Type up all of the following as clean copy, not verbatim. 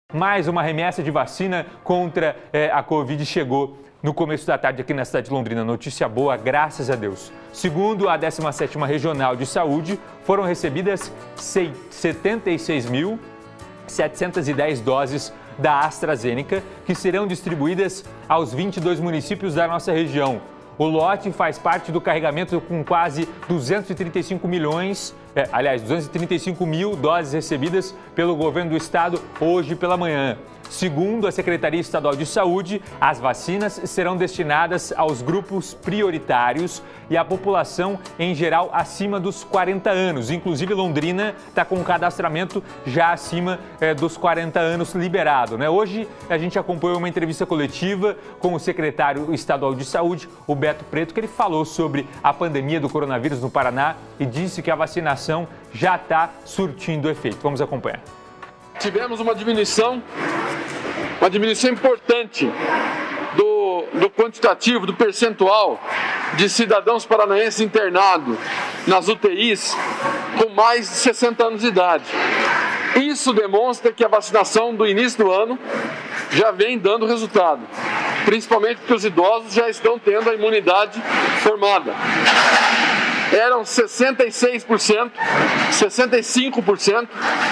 Mais uma remessa de vacina contra a Covid chegou no começo da tarde aqui na cidade de Londrina. Notícia boa, graças a Deus. Segundo a 17ª Regional de Saúde, foram recebidas 76.710 doses da AstraZeneca, que serão distribuídas aos 22 municípios da nossa região. O lote faz parte do carregamento com quase 235 mil doses recebidas pelo governo do estado hoje pela manhã. Segundo a Secretaria Estadual de Saúde, as vacinas serão destinadas aos grupos prioritários e à população em geral acima dos 40 anos. Inclusive, Londrina está com um cadastramento já acima dos 40 anos liberado, né? Hoje, a gente acompanhou uma entrevista coletiva com o secretário estadual de Saúde, o Beto Preto, que ele falou sobre a pandemia do coronavírus no Paraná e disse que a vacinação já está surtindo efeito. Vamos acompanhar. Tivemos uma diminuição importante do quantitativo, do percentual de cidadãos paranaenses internados nas UTIs com mais de 60 anos de idade. Isso demonstra que a vacinação do início do ano já vem dando resultado, principalmente porque os idosos já estão tendo a imunidade formada. Eram 66%, 65%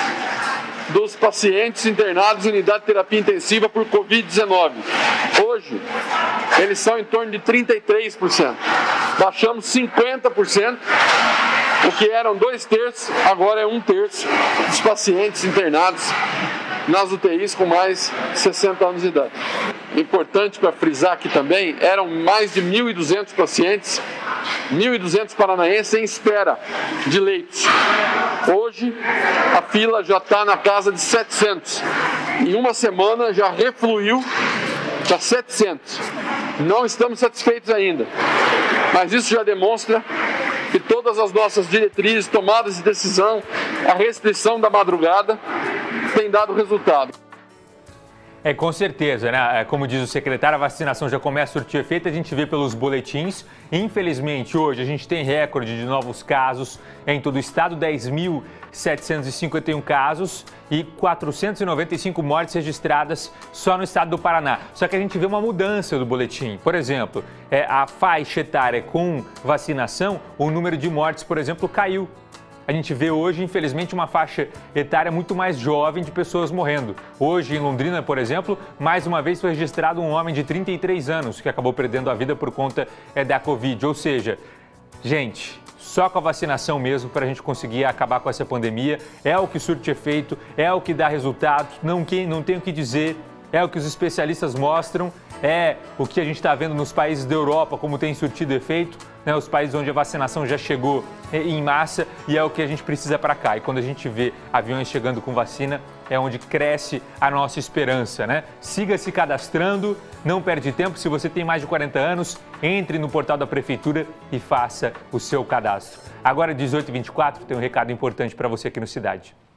dos pacientes internados em unidade de terapia intensiva por Covid-19. Hoje, eles são em torno de 33%. Baixamos 50%, o que eram 2/3, agora é 1/3 dos pacientes internados nas UTIs com mais de 60 anos de idade. Importante para frisar aqui também, eram mais de 1.200 pacientes, 1.200 paranaenses em espera de leitos. Hoje, a fila já está na casa de 700. Em uma semana já refluiu para 700. Não estamos satisfeitos ainda, mas isso já demonstra que todas as nossas diretrizes, tomadas de decisão, a restrição da madrugada, tem dado resultado. Com certeza, né? Como diz o secretário, a vacinação já começa a surtir efeito, a gente vê pelos boletins. Infelizmente, hoje a gente tem recorde de novos casos em todo o estado, 10.751 casos e 495 mortes registradas só no estado do Paraná. Só que a gente vê uma mudança do boletim. Por exemplo, a faixa etária com vacinação, o número de mortes, por exemplo, caiu. A gente vê hoje, infelizmente, uma faixa etária muito mais jovem de pessoas morrendo. Hoje, em Londrina, por exemplo, mais uma vez foi registrado um homem de 33 anos que acabou perdendo a vida por conta da Covid. Ou seja, gente, só com a vacinação mesmo para a gente conseguir acabar com essa pandemia. É o que surte efeito, é o que dá resultado, não tem o que dizer. É o que os especialistas mostram, é o que a gente está vendo nos países da Europa, como tem surtido efeito, né? Os países onde a vacinação já chegou em massa e é o que a gente precisa para cá. E quando a gente vê aviões chegando com vacina, é onde cresce a nossa esperança, né? Siga se cadastrando, não perde tempo. Se você tem mais de 40 anos, entre no portal da Prefeitura e faça o seu cadastro. Agora, 18h24, tem um recado importante para você aqui no Cidade.